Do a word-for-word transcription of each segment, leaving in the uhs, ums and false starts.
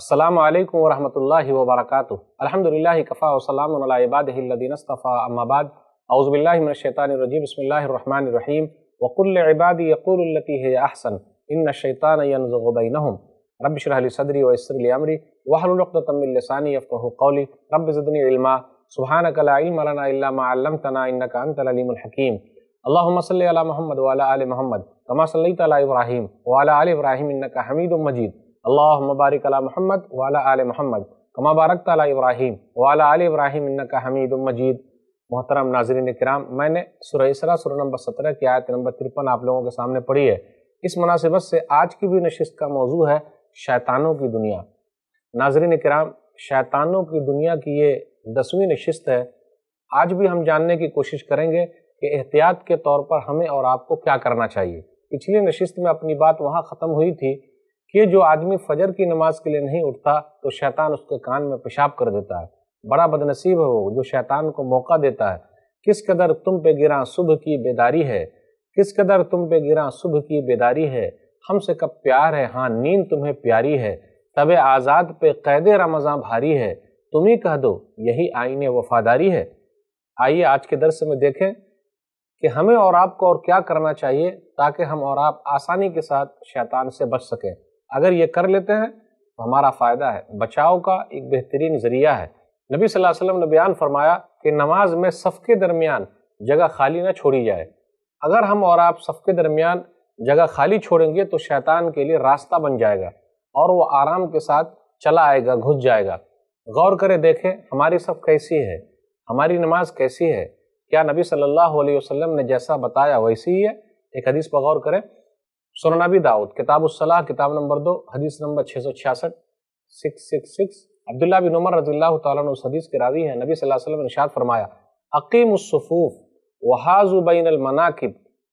السلام علیکم ورحمۃ اللہ وبرکاتہ۔ الحمدللہ کفا وسلام علی عبادہ الذین اصطفیٰ، اما بعد، اعوذ باللہ من الشیطان الرجیم، بسم اللہ الرحمن الرحیم۔ وقل لعبادی یقولوا التی ہی احسن ان الشیطان ینزغ بینہم رب اشرح لی صدری ویسر لی امری واحلل عقدۃ من لسانی یفقہوا قولی رب زدنی علما سبحانک لا علم لنا الا ما علمتنا انک انت العلیم الحکیم۔ اللہم صلی علی محمد وعلی آل محمد کما صلیت علی ابراہیم وعلی آل ابراہیم انک حمید مجید۔ اللہم بارک علی محمد وعلی آل محمد کما بارکت علی ابراہیم وعلی آل ابراہیم انک حمید مجید۔ محترم ناظرین کرام، میں نے سورہ اسراء سورہ نمبر سترہ کی آیت نمبر ترپن آپ لوگوں کے سامنے پڑھی ہے۔ اس مناسبت سے آج کی بھی نشست کا موضوع ہے شیطانوں کی دنیا۔ ناظرین کرام، شیطانوں کی دنیا کی یہ دسویں نشست ہے۔ آج بھی ہم جاننے کی کوشش کریں گے کہ احتیاط کے طور پر ہمیں اور آپ کو کیا کرنا چاہیے۔ پچھلی نشست میں اپنی بات وہاں ختم ہوئی تھی کہ جو آدمی فجر کی نماز کے لیے نہیں اٹھتا تو شیطان اس کے کان میں پیشاب کر دیتا ہے۔ بڑا بدنصیب ہے وہ جو شیطان کو موقع دیتا ہے۔ کس قدر تم پہ گراں صبح کی بیداری ہے، کس قدر تم پہ گراں صبح کی بیداری ہے، ہم سے کب پیار ہے، ہاں نیند تمہیں پیاری ہے، تب آزاد پہ قید رمضاں بھاری ہے، تم ہی کہہ دو یہی آئین وفاداری ہے۔ آئیے آج کے درس میں دیکھیں کہ ہمیں اور آپ کو اور کیا کرنا چاہیے تاکہ ہم اور آپ آسانی کے ساتھ شیطان سے بچ سکیں۔ اگر یہ کر لیتے ہیں تو ہمارا فائدہ ہے، بچاؤ کا ایک بہترین ذریعہ ہے۔ نبی صلی اللہ علیہ وسلم نے بیان فرمایا کہ نماز میں صف کے درمیان جگہ خالی نہ چھوڑی جائے۔ اگر ہم اور آپ صف کے درمیان جگہ خالی چھوڑیں گے تو شیطان کے لیے راستہ بن جائے گا اور وہ آرام کے ساتھ چلا آئے گا، گھس جائے گا۔ غور کرے دیکھیں ہماری صف کیسی ہے، ہماری نماز کیسی ہے، کیا نبی صلی اللہ علیہ وسلم نے جیسا بتایا ویسی ہی ہے؟ ایک حدیث پر غور کریں، سنن ابی داؤد کتاب الصلاۃ کتاب نمبر دو حدیث نمبر چھ سو چھیاسٹھ سکس سکس سکس۔ عبداللہ بن عمر رضی اللہ تعالیٰ عنہ اس حدیث کے راوی ہیں۔ نبی صلی اللہ علیہ وسلم نے ارشاد فرمایا اقیموا الصفوف وحاذوا بین المناکب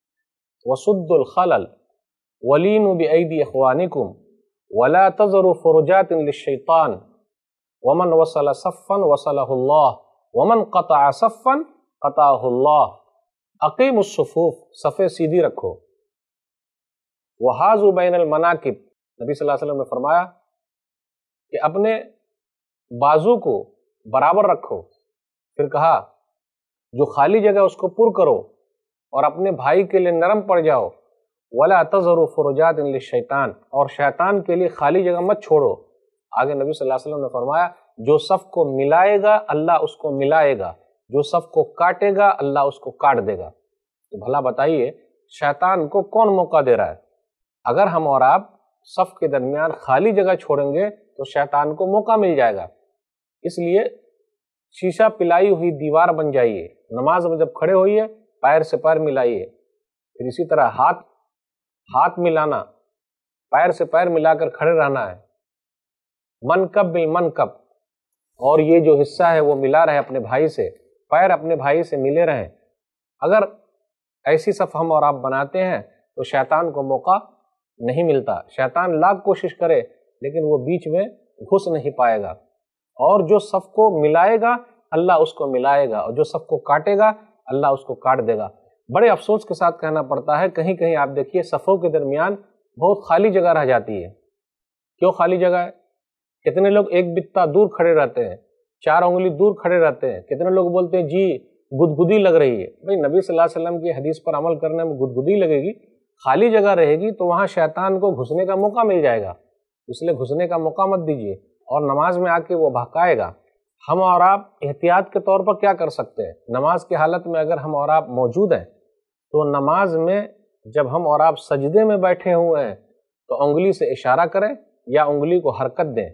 وسدوا الخلل ولینوا بأیدی اخوانکم ولا تذروا فرجات للشیطان ومن وصل صفا وصلہ اللہ ومن قطع صفا قطعہ اللہ۔ اقیموا الصفوف، صفیں سیدھی رکھو، وحاذوا بین المناکب، نبی صلی اللہ علیہ وسلم نے فرمایا کہ اپنے بازو کو برابر رکھو، پھر کہا جو خالی جگہ اس کو پر کرو اور اپنے بھائی کے لیے نرم پڑ جاؤ، ولا تذروا فرجات للشیطان، اور شیطان کے لیے خالی جگہ مت چھوڑو۔ آگے نبی صلی اللہ علیہ وسلم نے فرمایا جو صف کو ملائے گا اللہ اس کو ملائے گا، جو صف کو کاٹے گا اللہ اس کو کاٹ دے گا۔ تو بھلا بتائیے شیطان کو کون موقع دے رہا ہے؟ اگر ہم اور آپ صف کے درمیان خالی جگہ چھوڑیں گے تو شیطان کو موقع مل جائے گا۔ اس لیے شیشہ پلائی ہوئی دیوار بن جائیے، نماز میں جب کھڑے ہوئیے پیر سے پیر ملائیے، پھر اسی طرح ہاتھ ہاتھ ملانا، پیر سے پیر ملا کر کھڑے رہنا ہے، منکب بالمنکب، اور یہ جو حصہ ہے وہ ملا رہے اپنے بھائی سے، پیر اپنے بھائی سے ملے رہیں۔ اگر ایسی صف ہم اور آپ بناتے ہیں تو شیطان کو موقع نہیں ملتا۔ شیطان لاکھ کوشش کرے لیکن وہ بیچ میں گھس نہیں پائے گا، اور جو صف کو ملائے گا اللہ اس کو ملائے گا، اور جو صف کو کاٹے گا اللہ اس کو کاٹ دے گا۔ بڑے افسوس کے ساتھ کہنا پڑتا ہے کہیں کہیں آپ دیکھیے صفوں کے درمیان بہت خالی جگہ رہ جاتی ہے۔ کیوں خالی جگہ ہے؟ کتنے لوگ ایک بتہ دور کھڑے رہتے ہیں، چار انگلی دور کھڑے رہتے ہیں، کتنے لوگ بولتے ہیں جی گدگدی لگ رہی ہے۔ بھئی نبی صلی اللہ علیہ وسلم کی حدیث پر عمل کرنے میں گدگدی لگے گی؟ خالی جگہ رہے گی تو وہاں شیطان کو گھسنے کا موقع مل جائے گا، اس لیے گھسنے کا موقع مت دیجیے، اور نماز میں آ کے وہ بہکائے گا۔ ہم اور آپ احتیاط کے طور پر کیا کر سکتے ہیں؟ نماز کی حالت میں اگر ہم اور آپ موجود ہیں تو نماز میں جب ہم اور آپ سجدے میں بیٹھے ہوئے ہیں تو انگلی سے اشارہ کریں یا انگلی کو حرکت دیں۔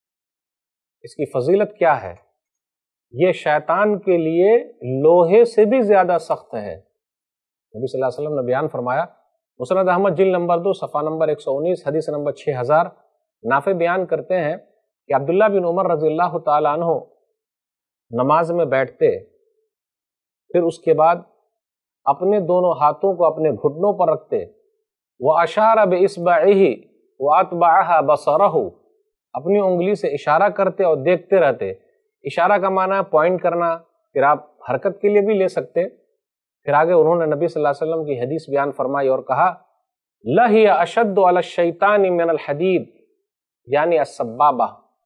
اس کی فضیلت کیا ہے؟ یہ شیطان کے لیے لوہے سے بھی زیادہ سخت ہے۔ نبی صلی اللہ علیہ وسلم نے بیان فرمایا، مسند احمد جلد نمبر دو صفحہ نمبر ایک سو انیس حدیث نمبر چھ ہزار، نافع بیان کرتے ہیں کہ عبداللہ بن عمر رضی اللہ تعالیٰ عنہ نماز میں بیٹھتے، پھر اس کے بعد اپنے دونوں ہاتھوں کو اپنے گھٹنوں پر رکھتے، وَأَشَارَ بِإِصْبَعِهِ وَأَتْبَعَهَا بَصَرَهُ، اپنی انگلی سے اشارہ کرتے اور دیکھتے رہتے۔ اشارہ کا معنی ہے پوائنٹ کرنا، پھر آپ حرکت کے لیے بھی لے سکتے۔ پھر آگے انہوں نے نبی صلی اللہ علیہ وسلم کی حدیث بیان فرمائی اور کہا لَهِيَ أَشَدُّ عَلَى الشَّيْطَانِ مِنَ الْحَدِيدِ، یعنی السبابہ،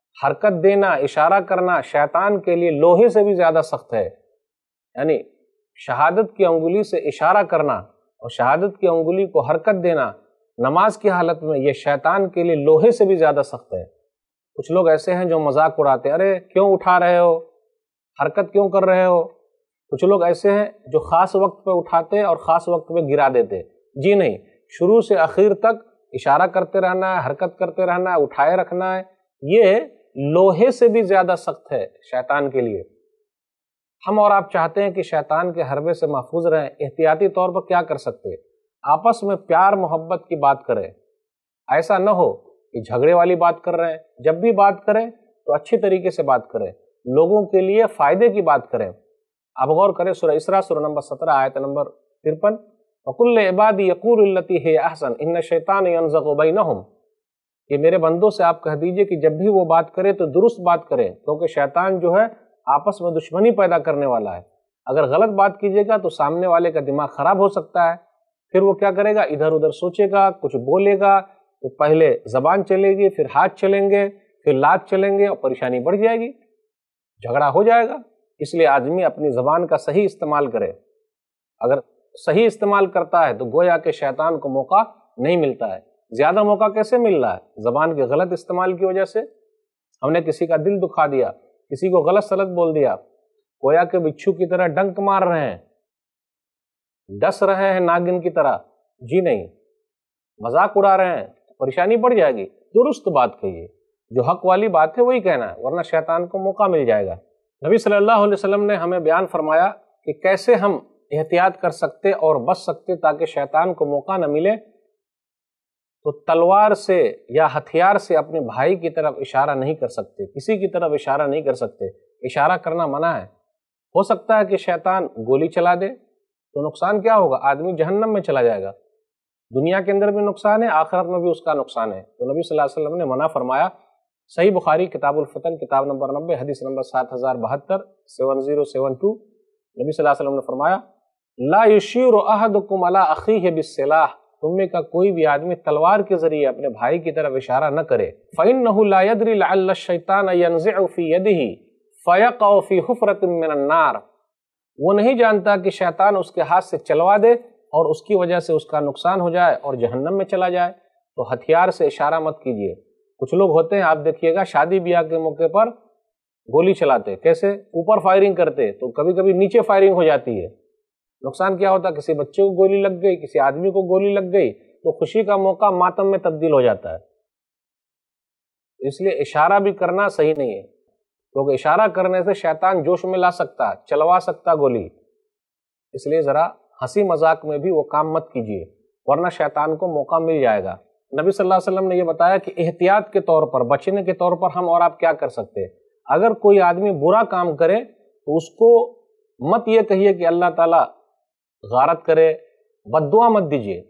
حرکت دینا، اشارہ کرنا شیطان کے لیے لوہے سے بھی زیادہ سخت ہے۔ یعنی شہادت کی انگلی سے اشارہ کرنا اور شہادت کی انگلی کو حرکت دینا نماز کی حالت میں، یہ شیطان کے لیے لوہے سے بھی زیادہ سخت ہے۔ کچھ لوگ ایسے ہیں جو مذاق اڑاتے ہیں، ارے کیوں اٹھا رہے ہو، حرکت کیوں کر رہے ہو۔ کچھ لوگ ایسے ہیں جو خاص وقت پہ اٹھاتے اور خاص وقت پہ گرا دیتے۔ جی نہیں، شروع سے آخر تک اشارہ کرتے رہنا ہے، حرکت کرتے رہنا ہے، اٹھائے رکھنا ہے، یہ لوہے سے بھی زیادہ سخت ہے شیطان کے لیے۔ ہم اور آپ چاہتے ہیں کہ شیطان کے حربے سے محفوظ رہیں، احتیاطی طور پر کیا کر سکتے؟ آپس میں پیار محبت کی بات کریں۔ ایسا نہ ہو کہ جھگڑے والی بات کر رہے ہیں، جب بھی بات کریں تو اچھی طریقے سے بات کریں، لوگوں کے لیے فائدے کی بات کریں۔ اب غور کریں سورہ اسراء سورہ نمبر سترہ آیت نمبر ترپن، وَقُلْ لِعِبَادِي يَقُولُ الَّتِي هِيَ أَحْسَنُ إِنَّ الشَّيْطَانَ يَنزَغُ بَيْنَهُمْ، کہ میرے بندوں سے آپ کہہ دیجئے کہ جب بھی وہ بات کرے تو درست بات کرے، کیونکہ شیطان جو ہے آپس میں دشمنی پیدا کرنے والا ہے۔ اگر غلط بات کیجیے گا تو سامنے والے کا دماغ خراب ہو سکتا ہے، پھر وہ کیا کرے گا، ادھر ادھر سوچے گا، کچھ بولے گا تو پہلے زبان چلے گی، پھر ہاتھ چلیں گے، پھر لات چلیں گے اور پریشانی بڑھ جائے گی، جھگڑا ہو جائے گا۔ اس لیے آدمی اپنی زبان کا صحیح استعمال کرے۔ اگر صحیح استعمال کرتا ہے تو گویا کہ شیطان کو موقع نہیں ملتا ہے۔ زیادہ موقع کیسے مل رہا ہے؟ زبان کے غلط استعمال کی وجہ سے۔ ہم نے کسی کا دل دکھا دیا، کسی کو غلط سلط بول دیا، گویا کہ بچھو کی طرح ڈنک مار رہے ہیں، ڈس رہے ہیں ناگن کی طرح، جی نہیں، مذاق اڑا رہے ہیں، پریشانی بڑھ جائے گی۔ درست بات کہیے، جو حق والی بات ہے وہی کہنا ہے، ورنہ شیطان کو موقع مل جائے گا۔ نبی صلی اللہ علیہ وسلم نے ہمیں بیان فرمایا کہ کیسے ہم احتیاط کر سکتے اور بچ سکتے تاکہ شیطان کو موقع نہ ملے۔ تو تلوار سے یا ہتھیار سے اپنے بھائی کی طرف اشارہ نہیں کر سکتے، کسی کی طرف اشارہ نہیں کر سکتے، اشارہ کرنا منع ہے۔ ہو سکتا ہے کہ شیطان گولی چلا دے تو نقصان کیا ہوگا؟ آدمی جہنم میں چلا جائے گا، دنیا کے اندر بھی نقصان ہے، آخرت میں بھی اس کا نقصان ہے۔ تو نبی صلی اللہ علیہ وسلم نے منع فرمایا۔ صحیح بخاری کتاب الفتن کتاب نمبر نبے حدیث نمبر سات ہزار بہتر سیون زیرو سیون ٹو، نبی صلی اللہ علیہ وسلم نے فرمایا لا یشیر احدکم علی اخیہ بالسلاح، تم میں کا کوئی بھی آدمی تلوار کے ذریعے اپنے بھائی کی طرف اشارہ نہ کرے۔ فإنہ لا یدری لعل الشیطان ینزع فی یدہ فیقع فی حفرۃ من النار، وہ نہیں جانتا کہ شیطان اس کے ہاتھ سے چلوا دے اور اس کی وجہ سے اس کا نقصان ہو جائے اور جہنم میں چلا جائے۔ تو ہتھیار سے اشارہ مت کیجیے۔ کچھ لوگ ہوتے ہیں، آپ دیکھیے گا شادی بیاہ کے موقع پر گولی چلاتے، کیسے؟ اوپر فائرنگ کرتے تو کبھی کبھی نیچے فائرنگ ہو جاتی ہے، نقصان کیا ہوتا ہے؟ کسی بچے کو گولی لگ گئی، کسی آدمی کو گولی لگ گئی تو خوشی کا موقع ماتم میں تبدیل ہو جاتا ہے۔ اس لیے اشارہ بھی کرنا صحیح نہیں ہے، کیونکہ اشارہ کرنے سے شیطان جوش میں لا سکتا ہے، چلوا سکتا گولی۔ اس لیے ذرا ہنسی مذاق میں بھی وہ کام مت کیجیے، ورنہ شیطان کو موقع مل جائے گا۔ نبی صلی اللہ علیہ وسلم نے یہ بتایا کہ احتیاط کے طور پر، بچنے کے طور پر ہم اور آپ کیا کر سکتے ہیں۔ اگر کوئی آدمی برا کام کرے تو اس کو مت یہ کہیے کہ اللہ تعالیٰ غارت کرے، بد دعا مت دیجیے۔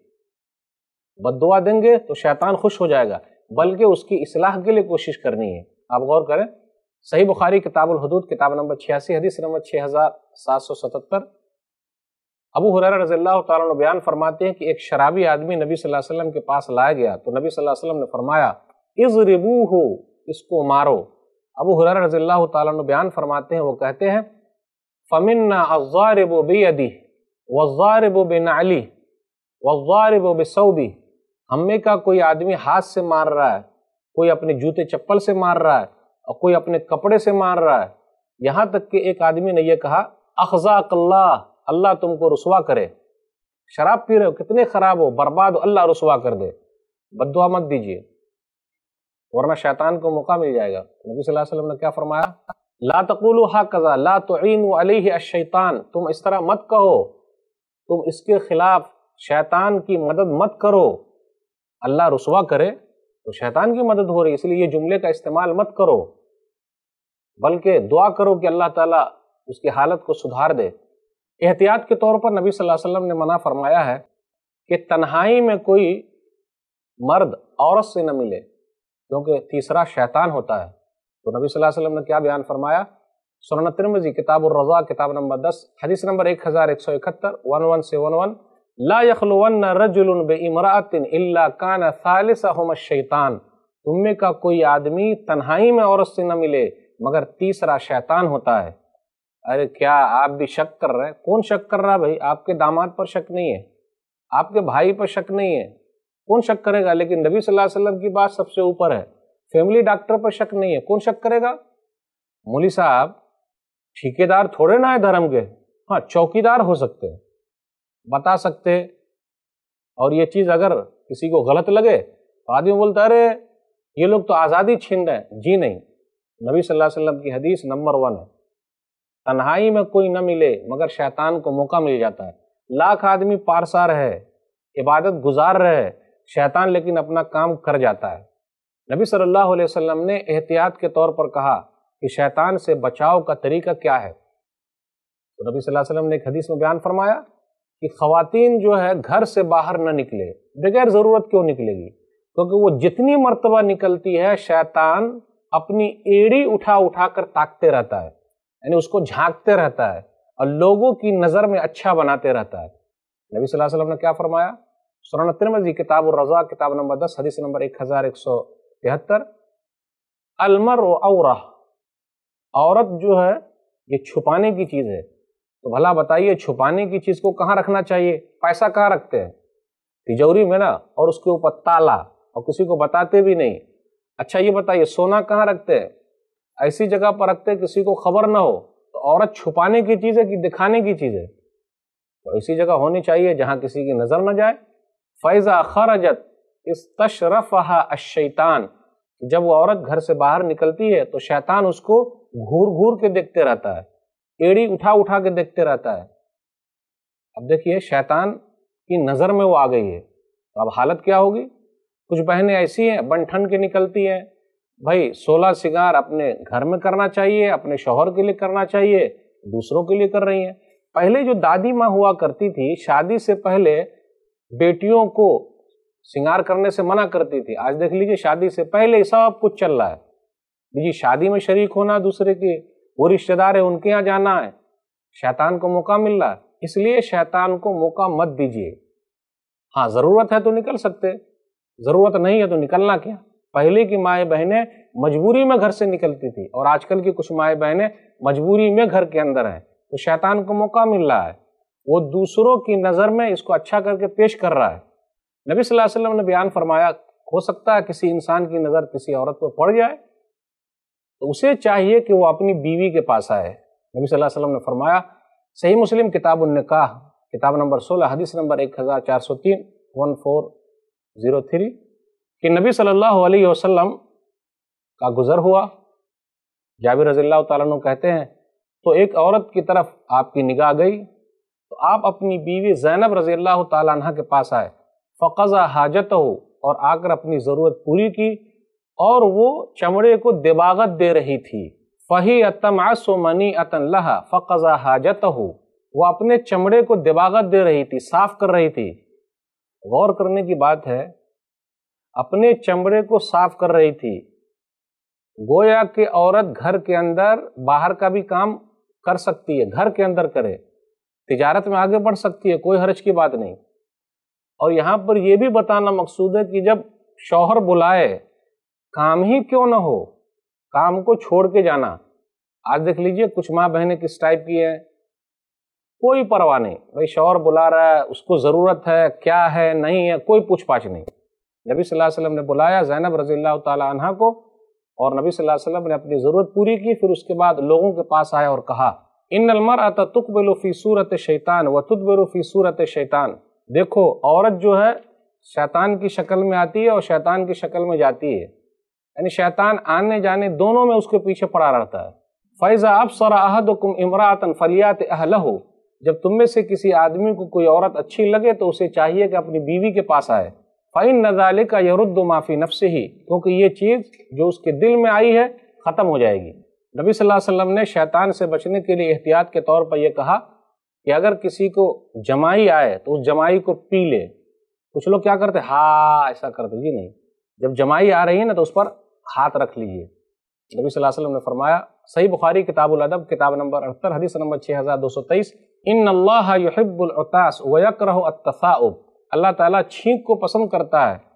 بد دعا دیں گے تو شیطان خوش ہو جائے گا، بلکہ اس کی اصلاح کے لیے کوشش کرنی ہے۔ آپ غور کریں، صحیح بخاری کتاب الحدود کتاب نمبر چھیاسی حدیث نمبر چھ ہزار سات سو ستتر، ابو ہریرہ رضی اللہ تعالیٰ عنہ بیان فرماتے ہیں کہ ایک شرابی آدمی نبی صلی اللہ علیہ وسلم کے پاس لایا گیا تو نبی صلی اللہ علیہ وسلم نے فرمایا اضربوہ، اس کو مارو۔ ابو ہریرہ رضی اللہ تعالیٰ عنہ بیان فرماتے ہیں، وہ کہتے ہیں فمنا الضارب بیدہ والضارب بنعلہ والضارب بثوبہ، ہم میں کا کوئی آدمی ہاتھ سے مار رہا ہے، کوئی اپنے جوتے چپل سے مار رہا ہے اور کوئی اپنے کپڑے سے مار رہا ہے، یہاں تک کہ ایک آدمی نے یہ کہا اخزاک اللہ، اللہ تم کو رسوا کرے۔ شراب پی رہے ہو، کتنے خراب ہو، برباد ہو، اللہ رسوا کر دے۔ بد دعا مت دیجیے ورنہ شیطان کو موقع مل جائے گا۔ نبی صلی اللہ علیہ وسلم نے کیا فرمایا؟ لا تقولوا ہکذا لا تعینوا علیہ الشیطان، تم اس طرح مت کہو، تم اس کے خلاف شیطان کی مدد مت کرو۔ اللہ رسوا کرے تو شیطان کی مدد ہو رہی، اس لیے یہ جملے کا استعمال مت کرو، بلکہ دعا کرو کہ اللہ تعالیٰ اس کی حالت کو سدھار دے۔ احتیاط کے طور پر نبی صلی اللہ علیہ وسلم نے منع فرمایا ہے کہ تنہائی میں کوئی مرد عورت سے نہ ملے، کیونکہ تیسرا شیطان ہوتا ہے۔ تو نبی صلی اللہ علیہ وسلم نے کیا بیان فرمایا؟ سنن ترمذی کتاب الرضا کتاب نمبر دس حدیث نمبر ایک ہزار ایک سو اکہتر ون ون سیون ون، لا یخلون رجل بامرأة الا کان ثالثہما الشیطان، تم میں کا کوئی آدمی تنہائی میں عورت سے نہ ملے مگر تیسرا شیطان ہوتا ہے۔ ارے کیا آپ بھی شک کر رہے ہیں؟ کون شک کر رہا بھائی؟ آپ کے داماد پر شک نہیں ہے، آپ کے بھائی پر شک نہیں ہے، کون شک کرے گا؟ لیکن نبی صلی اللہ علیہ وسلم کی بات سب سے اوپر ہے۔ فیملی ڈاکٹر پر شک نہیں ہے، کون شک کرے گا؟ مولوی صاحب ٹھیکیدار تھوڑے نہ ہے دھرم کے، ہاں چوکیدار ہو سکتے، بتا سکتے، اور یہ چیز اگر کسی کو غلط لگے تو آدمی بولتا ارے یہ لوگ تو آزادی چھین رہے ہیں۔ جی نہیں، نبی صلی اللہ علیہ وسلم کی حدیث نمبر ون ہے، تنہائی میں کوئی نہ ملے مگر شیطان کو موقع مل جاتا ہے۔ لاکھ آدمی پارسا رہے، عبادت گزار رہے، شیطان لیکن اپنا کام کر جاتا ہے۔ نبی صلی اللہ علیہ وسلم نے احتیاط کے طور پر کہا کہ شیطان سے بچاؤ کا طریقہ کیا ہے؟ تو نبی صلی اللہ علیہ وسلم نے ایک حدیث میں بیان فرمایا کہ خواتین جو ہے گھر سے باہر نہ نکلے، بغیر ضرورت کیوں نکلے گی؟ کیونکہ وہ جتنی مرتبہ نکلتی ہے شیطان اپنی ایڑی اٹھا اٹھا کر تاکتے رہتا ہے، یعنی اس کو جھانکتے رہتا ہے اور لوگوں کی نظر میں اچھا بناتے رہتا ہے۔ نبی صلی اللہ علیہ وسلم نے کیا فرمایا؟ سنن ترمذی کتاب الرضا کتاب نمبر دس حدیث نمبر ایک ہزار ایک سو تہتر، المرء عورہ، عورت جو ہے یہ چھپانے کی چیز ہے۔ تو بھلا بتائیے چھپانے کی چیز کو کہاں رکھنا چاہیے؟ پیسہ کہاں رکھتے ہیں؟ تجوری میں نا، اور اس کے اوپر تالا، اور کسی کو بتاتے بھی نہیں۔ اچھا یہ بتائیے سونا کہاں رکھتے ہیں؟ ایسی جگہ پر رکھتے کسی کو خبر نہ ہو۔ تو عورت چھپانے کی چیز ہے کہ دکھانے کی چیز ہے؟ تو ایسی جگہ ہونی چاہیے جہاں کسی کی نظر نہ جائے۔ فَإِذَا خَرَجَتْ اسْتَشْرَفَهَا الشَّيْطَانُ، جب وہ عورت گھر سے باہر نکلتی ہے تو شیطان اس کو گھور گھور کے دیکھتے رہتا ہے، ایڑی اٹھا اٹھا کے دیکھتے رہتا ہے۔ اب دیکھیے شیطان کی نظر میں وہ آ گئی ہے، تو اب حالت کیا ہوگی؟ کچھ بہنیں ایسی ہیں بن ٹھن کے نکلتی ہیں، بھائی سولہ سنگار اپنے گھر میں کرنا چاہیے، اپنے شوہر کے لیے کرنا چاہیے، دوسروں کے لیے کر رہی ہیں۔ پہلے جو دادی ماں ہوا کرتی تھی شادی سے پہلے بیٹیوں کو سنگار کرنے سے منع کرتی تھی، آج دیکھ لیجیے شادی سے پہلے ہی سب کچھ چل رہا ہے جی، شادی میں شریک ہونا دوسرے کے، وہ رشتہ دار ہے ان کے یہاں جانا ہے، شیطان کو موقع مل رہا ہے۔ اس لیے شیطان کو موقع مت دیجیے۔ ہاں ضرورت ہے تو نکل سکتے، ضرورت نہیں ہے تو نکلنا کیا؟ پہلے کی مائیں بہنیں مجبوری میں گھر سے نکلتی تھی، اور آج کل کی کچھ مائیں بہنیں مجبوری میں گھر کے اندر ہیں، تو شیطان کو موقع مل رہا ہے، وہ دوسروں کی نظر میں اس کو اچھا کر کے پیش کر رہا ہے۔ نبی صلی اللہ علیہ وسلم نے بیان فرمایا ہو سکتا ہے کسی انسان کی نظر کسی عورت پر پڑ جائے تو اسے چاہیے کہ وہ اپنی بیوی کے پاس آئے۔ نبی صلی اللہ علیہ وسلم نے فرمایا، صحیح مسلم کتاب النکاح کتاب نمبر سولہ حدیث نمبر ایک ہزار چار سو تین ون فور زیرو تھری کہ نبی صلی اللہ علیہ وسلم کا گزر ہوا، جابر رضی اللہ تعالیٰ عنہ کہتے ہیں تو ایک عورت کی طرف آپ کی نگاہ گئی تو آپ اپنی بیوی زینب رضی اللہ تعالیٰ عنہ کے پاس آئے، فقضى حاجته، اور آ کر اپنی ضرورت پوری کی، اور وہ چمڑے کو دباغت دے رہی تھی۔ فَهِيَ تَمْعَسُ مَنِيئَةً لَهَا فَقَضَى حَاجَتَهُ، وہ اپنے چمڑے کو دباغت دے رہی تھی، صاف کر رہی تھی۔ غور کرنے کی بات ہے، اپنے چمڑے کو صاف کر رہی تھی، گویا کہ عورت گھر کے اندر باہر کا بھی کام کر سکتی ہے، گھر کے اندر کرے، تجارت میں آگے بڑھ سکتی ہے، کوئی حرج کی بات نہیں۔ اور یہاں پر یہ بھی بتانا مقصود ہے کہ جب شوہر بلائے کام ہی کیوں نہ ہو، کام کو چھوڑ کے جانا۔ آج دیکھ لیجئے کچھ ماں بہنیں کس ٹائپ کی ہیں، کوئی پرواہ نہیں، بھائی شوہر بلا رہا ہے، اس کو ضرورت ہے، کیا ہے نہیں ہے، کوئی پوچھ پاچھ نہیں۔ نبی صلی اللہ علیہ وسلم نے بلایا زینب رضی اللہ تعالی عنہ کو، اور نبی صلی اللہ علیہ وسلم نے اپنی ضرورت پوری کی، پھر اس کے بعد لوگوں کے پاس آیا اور کہا ان المرأة تقبل فی صورت شیطان وتدبر فی صورت شیطان، دیکھو عورت جو ہے شیطان کی شکل میں آتی ہے اور شیطان کی شکل میں جاتی ہے، یعنی شیطان آنے جانے دونوں میں اس کے پیچھے پڑا رہتا ہے۔ فَإِذَا أَبْصَرَ أَحَدُكُمْ امْرَأَةً فَلْيَأْتِ أَهْلَهُ، جب تم میں سے کسی آدمی کو کوئی عورت اچھی لگے تو اسے چاہیے کہ اپنی بیوی کے پاس آئے۔ فَإِنَّ ذَلِكَ يَرُدُّ مَا فِي نَفْسِهِ، کیونکہ یہ چیز جو اس کے دل میں آئی ہے ختم ہو جائے گی۔ نبی صلی اللہ علیہ وسلم نے شیطان سے بچنے کے لیے احتیاط کے طور پر یہ کہا کہ اگر کسی کو جمائی آئے تو اس جمائی کو پی لے۔ کچھ لوگ کیا کرتے ہاں ایسا کرتے، جی نہیں، جب جمائی آ رہی ہے نا تو اس پر ہاتھ رکھ لیجئے۔ نبی صلی اللہ علیہ وسلم نے فرمایا، صحیح بخاری کتاب الادب کتاب نمبر اٹھتر حدیث نمبر چھ ہزار دو سو تیئیس، ان اللہ یحب العطاس ویکرہ التثاؤب، اللہ تعالیٰ چھینک کو پسند کرتا ہے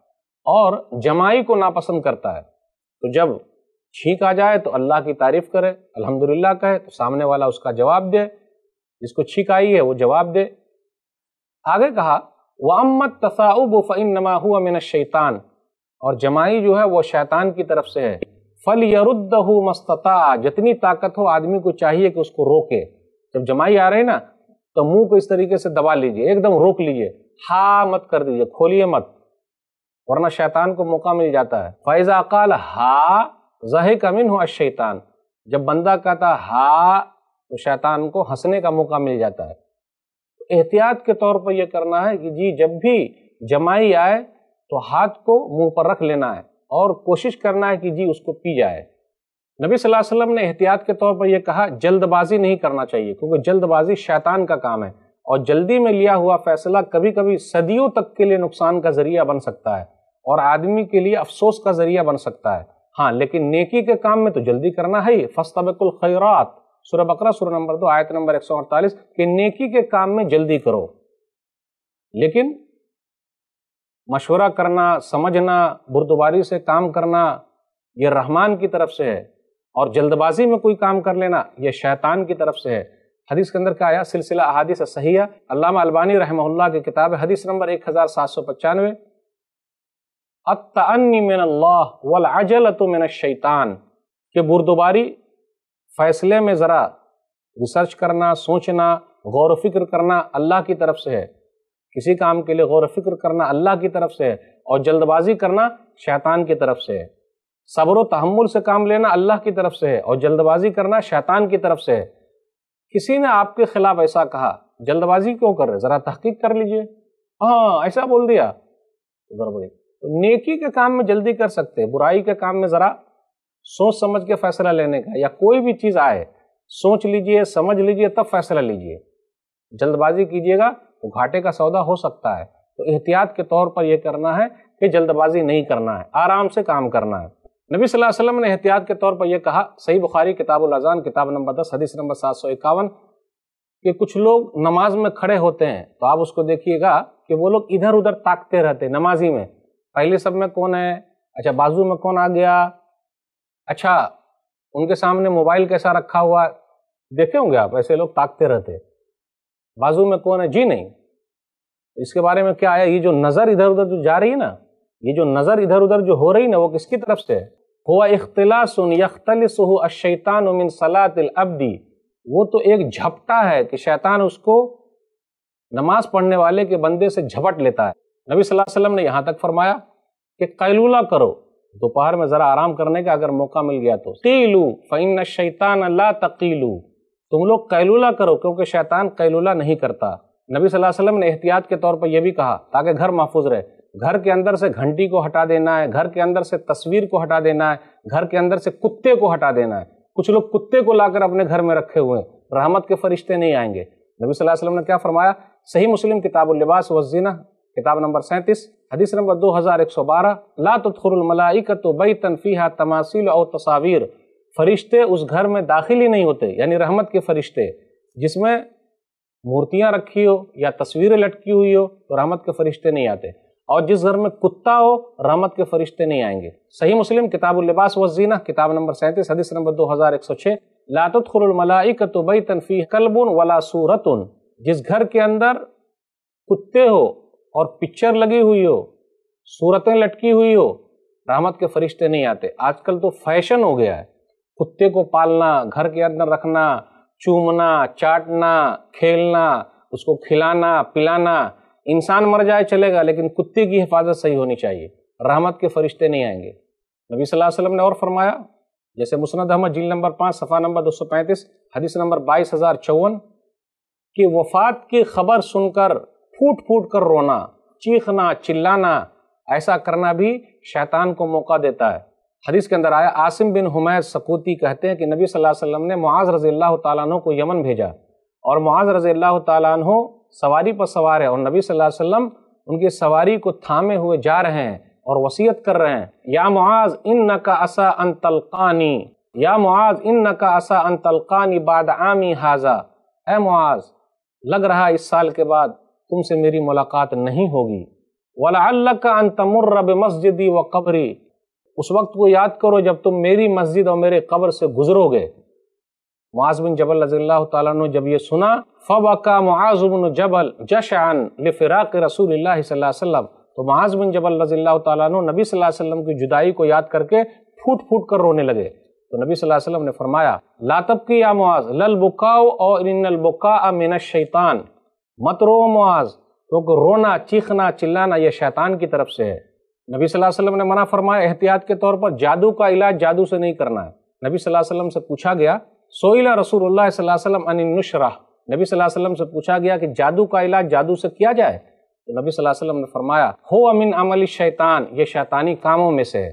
اور جمائی کو ناپسند کرتا ہے۔ تو جب چھینک آ جائے تو اللہ کی تعریف کرے، الحمدللہ کہے، تو سامنے والا اس کا جواب دے، جس کو چھینک آئی ہے وہ جواب دے۔ آگے کہا وَأَمَّا التَّثَاؤُبُ فَإِنَّمَا هُوَ مِنَ الشَّيْطَانِ، اور جمائی جو ہے وہ شیطان کی طرف سے ہے۔ فَلْيَرُدَّهُ مَا اسْتَطَاعَ، جتنی طاقت ہو آدمی کو چاہیے کہ اس کو روکے۔ جب جمائی آ رہی نا تو منہ کو اس طریقے سے دبا لیجئے، ایک دم روک لیجئے، ہاں مت کر دیجئے، کھولیے مت، ورنہ شیطان کو موقع مل جاتا ہے۔ فَإِذَا قَالَ ہا ضحِكَ مِنْهُ الشَّيْطَانُ، جب بندہ کہتا ہا تو شیطان کو ہنسنے کا موقع مل جاتا ہے۔ احتیاط کے طور پر یہ کرنا ہے کہ جی جب بھی جمائی آئے تو ہاتھ کو منہ پر رکھ لینا ہے اور کوشش کرنا ہے کہ جی اس کو پی جائے۔ نبی صلی اللہ علیہ وسلم نے احتیاط کے طور پر یہ کہا جلد بازی نہیں کرنا چاہیے، کیونکہ جلد بازی شیطان کا کام ہے، اور جلدی میں لیا ہوا فیصلہ کبھی کبھی صدیوں تک کے لیے نقصان کا ذریعہ بن سکتا ہے اور آدمی کے لیے افسوس کا ذریعہ بن سکتا ہے۔ ہاں لیکن نیکی کے کام میں تو جلدی کرنا ہے ہی، فَاسْتَبِقُوا الْخَيْرَاتِ، سورہ بقرہ سورہ نمبر دو آیت نمبر ایک سو اڑتالیس، کہ نیکی کے کام میں جلدی کرو، لیکن مشورہ کرنا، سمجھنا، بردباری سے کام کرنا یہ رحمان کی طرف سے ہے، اور جلد بازی میں کوئی کام کر لینا یہ شیطان کی طرف سے ہے۔ حدیث کے اندر کیا آیا؟ سلسلہ احادیث صحیحہ، علامہ البانی رحمہ اللہ کی کتاب ہے، حدیث نمبر ایک ہزار سات سو پچانوے، التأنی من اللہ والعجلۃ من الشیطان، کہ بردباری، فیصلے میں ذرا ریسرچ کرنا، سوچنا، غور و فکر کرنا اللہ کی طرف سے ہے، کسی کام کے لیے غور و فکر کرنا اللہ کی طرف سے ہے، اور جلد بازی کرنا شیطان کی طرف سے ہے۔ صبر و تحمل سے کام لینا اللہ کی طرف سے ہے، اور جلد بازی کرنا شیطان کی طرف سے ہے۔ کسی نے آپ کے خلاف ایسا کہا، جلد بازی کیوں کر رہے؟ ذرا تحقیق کر لیجئے، ہاں ایسا بول دیا گڑبڑی۔ تو نیکی کے کام میں جلدی کر سکتے، برائی کے کام میں ذرا سوچ سمجھ کے فیصلہ لینے کا، یا کوئی بھی چیز آئے سوچ لیجئے، سمجھ لیجئے، تب فیصلہ لیجئے۔ جلد بازی کیجئے گا تو گھاٹے کا سودا ہو سکتا ہے۔ تو احتیاط کے طور پر یہ کرنا ہے کہ جلد بازی نہیں کرنا ہے، آرام سے کام کرنا ہے۔ نبی صلی اللہ علیہ وسلم نے احتیاط کے طور پر یہ کہا، صحیح بخاری کتاب الاذان کتاب نمبر دس حدیث نمبر سات سو اکاون، کہ کچھ لوگ نماز میں کھڑے ہوتے ہیں تو آپ اس کو دیکھیے گا کہ وہ لوگ ادھر ادھر تاکتے رہتے نمازی میں، پہلے سب میں کون ہے، اچھا بازو میں کون آ گیا، اچھا ان کے سامنے موبائل کیسا رکھا ہوا، دیکھے ہوں گے آپ، ایسے لوگ تاکتے رہتے، بازو میں کون ہے، جی نہیں۔ اس کے بارے میں کیا آیا؟ یہ جو نظر ادھر ادھر جو جا رہی ہے نا، یہ جو نظر ادھر ادھر جو ہو رہی نا، وہ کس کی طرف سے ہے؟ ہوا اختلاس یختلسہ الشیطان من صلاۃ العبد، وہ تو ایک جھپٹا ہے کہ شیطان اس کو نماز پڑھنے والے کے بندے سے جھپٹ لیتا ہے۔ نبی صلی اللہ علیہ وسلم نے یہاں تک فرمایا کہ قیلولہ کرو، دوپہر میں ذرا آرام کرنے کا اگر موقع مل گیا تو، قیلوا فإن الشیطان لا تقیلوا، تم لوگ قیلولہ کرو کیونکہ شیطان قیلولہ نہیں کرتا۔ نبی صلی اللہ علیہ وسلم نے احتیاط کے طور پر یہ بھی کہا تاکہ گھر محفوظ رہے، گھر کے اندر سے گھنٹی کو ہٹا دینا ہے، گھر کے اندر سے تصویر کو ہٹا دینا ہے، گھر کے اندر سے کتے کو ہٹا دینا ہے۔ کچھ لوگ کتے کو لا کر اپنے گھر میں رکھے ہوئے ہیں، رحمت کے فرشتے نہیں آئیں گے۔ نبی صلی اللہ علیہ وسلم نے کیا فرمایا؟ صحیح مسلم کتاب اللباس والزینہ کتاب نمبر سینتیس حدیث نمبر دو ہزار ایک سو بارہ، لا تدخل الملائکۃ بیتا فیہا تماثیل او تصاویر، فرشتے اس گھر میں داخل ہی نہیں ہوتے، یعنی رحمت کے فرشتے، جس میں مورتیاں رکھی ہو یا تصویریں لٹکی ہوئی ہو تو رحمت کے فرشتے نہیں آتے، اور جس گھر میں کتا ہو رحمت کے فرشتے نہیں آئیں گے۔ صحیح مسلم کتاب اللباس والزینہ کتاب نمبر سینتیس حدیث نمبر دو ہزار ایک سو چھ، لا تدخل الملائکۃ بیتا فیہ کلب ولا صورۃ، جس گھر کے اندر کتے ہو اور پکچر لگی ہوئی ہو، صورتیں لٹکی ہوئی ہو، رحمت کے فرشتے نہیں آتے۔ آج کل تو فیشن ہو گیا ہے کتے کو پالنا، گھر کے اندر رکھنا، چومنا، چاٹنا، کھیلنا، اس کو کھلانا پلانا۔ انسان مر جائے چلے گا لیکن کتے کی حفاظت صحیح ہونی چاہیے، رحمت کے فرشتے نہیں آئیں گے۔ نبی صلی اللہ علیہ وسلم نے اور فرمایا، جیسے مسند احمد جلد نمبر پانچ صفحہ نمبر دو سو پینتیس حدیث نمبر بائیس ہزار چون، کہ وفات کی خبر سن کر پھوٹ پھوٹ کر رونا، چیخنا، چلانا، ایسا کرنا بھی شیطان کو موقع دیتا ہے۔ حدیث کے اندر آیا، عاصم بن حمید سکوتی کہتے ہیں کہ نبی صلی اللہ علیہ وسلم نے معاذ رضی اللہ تعالیٰ عنہ کو یمن بھیجا، اور معاذ رضی اللہ تعالیٰ عنہ سواری پر سوار ہے، اور نبی صلی اللہ علیہ وسلم ان کی سواری کو تھامے ہوئے جا رہے ہیں اور وصیت کر رہے ہیں، یا معاذ انک عسى ان تلقانی، یا معاذ انک عسى ان تلقانی بعد عامی ھذا، اے معاذ لگ رہا اس سال کے بعد تم سے میری ملاقات نہیں ہوگی۔ وَلَعَلَّكَ أَن تَمُرَّ بِمَسْجِدِي وَقَبْرِي، اس وقت کو یاد کرو جب تم میری مسجد اور میرے قبر سے گزرو گے۔ معاذ بن جبل رضی اللہ تعالیٰ عنہ جب یہ سنا، فَبَكَى مُعَاذُ بْنُ جَبَلَ جَشْعًا لِفِرَاقِ رسول اللہ صلی اللہ علیہ وسلم، تو معاذ بن جبل رضی اللہ تعالیٰ عنہ نبی صلی اللہ علیہ وسلم کی جدائی کو یاد کر کے پھوٹ پھوٹ کر رونے لگے۔ تو نبی صلی اللہ علیہ وسلم نے فرمایا، لا تبکی یا معاذ للبکاء اور ان البکاء من الشیطان، مت رو معاذ، کیونکہ رونا، چیخنا، چلانا یہ شیطان کی طرف سے ہے۔ نبی صلی اللہ علیہ وسلم نے منع فرمایا احتیاط کے طور پر جادو کا علاج جادو سے نہیں کرنا ہے۔ نبی صلی اللہ علیہ وسلم سے پوچھا گیا، سئل رسول اللہ صلی اللہ علیہ وسلم عن النشرہ، نبی صلی اللہ علیہ وسلم سے پوچھا گیا کہ جادو کا علاج جادو سے کیا جائے؟ تو نبی صلی اللہ علیہ وسلم نے فرمایا، ہو من عمل الشیطان، یہ شیطانی کاموں میں سے ہے۔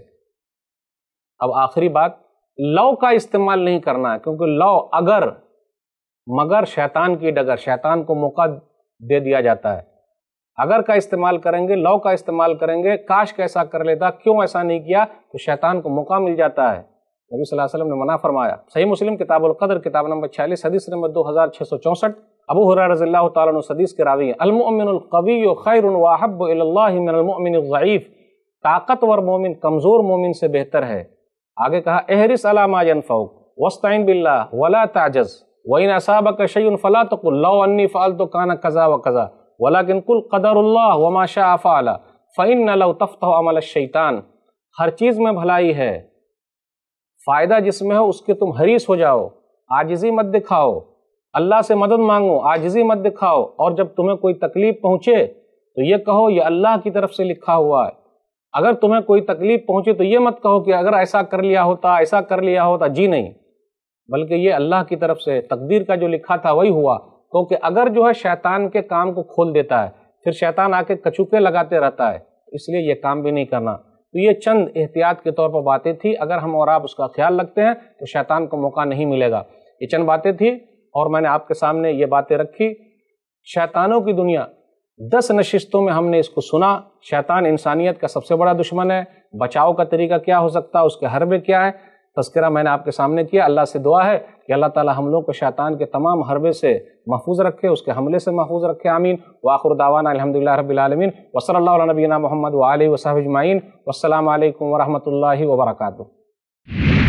اب آخری بات، لو کا استعمال نہیں کرنا ہے، کیونکہ لو اگر مگر شیطان کی ڈگر، شیطان کو موقع دے دیا جاتا ہے۔ اگر کا استعمال کریں گے، لو کا استعمال کریں گے، کاش کیسا کر لیتا، کیوں ایسا نہیں کیا، تو شیطان کو موقع مل جاتا ہے۔ نبی صلی اللہ علیہ وسلم نے منع فرمایا۔ صحیح مسلم کتاب القدر کتاب نمبر چھیالیس حدیث نمبر دو ہزار چھ سو چونسٹھ، ابو ہریرہ رضی اللہ تعالیٰ عنہ اس حدیث کے راوی ہیں، المؤمن القوی خیر واحب الی اللہ من المؤمن الضعیف، طاقتور مومن کمزور مومن سے بہتر ہے۔ آگے کہا، احرص علی ما ینفعک واستعن باللہ ولا تعجز وان اصابک شیء فلا تقل لو انی فعلت کان کذا وکذا ولکن قل قدر اللہ وما شاء فعل فإن لو تفتح عمل الشیطان، ہر چیز میں بھلائی ہے، فائدہ جس میں ہو اس کے تم حریص ہو جاؤ، عاجزی مت دکھاؤ، اللہ سے مدد مانگو، عاجزی مت دکھاؤ، اور جب تمہیں کوئی تکلیف پہنچے تو یہ کہو یہ اللہ کی طرف سے لکھا ہوا ہے۔ اگر تمہیں کوئی تکلیف پہنچے تو یہ مت کہو کہ اگر ایسا کر لیا ہوتا، ایسا کر لیا ہوتا، جی نہیں، بلکہ یہ اللہ کی طرف سے تقدیر کا جو لکھا تھا وہی ہوا۔ کیونکہ اگر جو ہے شیطان کے کام کو کھول دیتا ہے، پھر شیطان آ کے کچوکے لگاتے رہتا ہے، اس لیے یہ کام بھی نہیں کرنا۔ تو یہ چند احتیاط کے طور پر باتیں تھی، اگر ہم اور آپ اس کا خیال رکھتے ہیں تو شیطان کو موقع نہیں ملے گا۔ یہ چند باتیں تھی اور میں نے آپ کے سامنے یہ باتیں رکھی۔ شیطانوں کی دنیا، دس نشستوں میں ہم نے اس کو سنا۔ شیطان انسانیت کا سب سے بڑا دشمن ہے، بچاؤ کا طریقہ کیا ہو سکتا ہے، اس کے حربے کیا ہے، تذکرہ میں نے آپ کے سامنے کیا۔ اللہ سے دعا ہے کہ اللہ تعالی ہم لوگ کو شیطان کے تمام حربے سے محفوظ رکھے، اس کے حملے سے محفوظ رکھے، آمین۔ وآخر دعوانا الحمدللہ رب العالمین، وصلی اللہ علی نبینا محمد وآلہ وصحبہ اجمعین، والسلام علیکم ورحمۃ اللہ وبرکاتہ۔